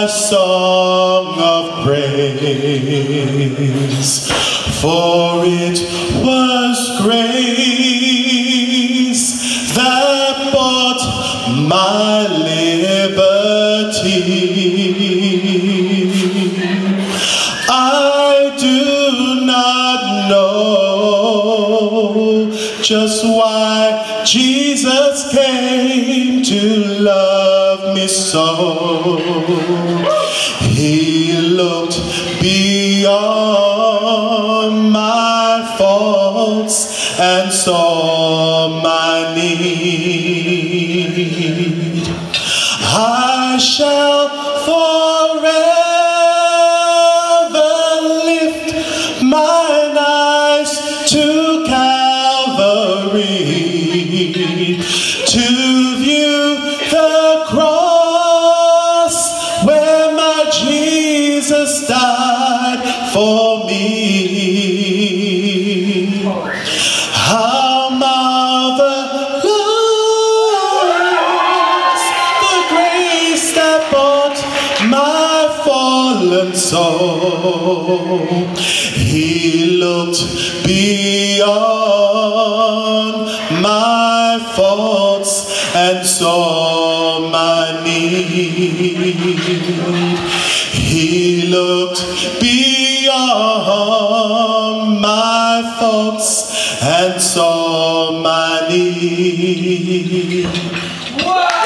song of praise, for it was grace that bought my liberty. I do not know just why Jesus came to love me so. He looked beyond my faults and saw my need. I shall forever lift mine eyes to Calvary, to view the cross where my Jesus died for me. How marvelous the grace that bought my fallen soul. He looked beyond my faults and saw my need. He looked beyond my faults and saw my need. Wow.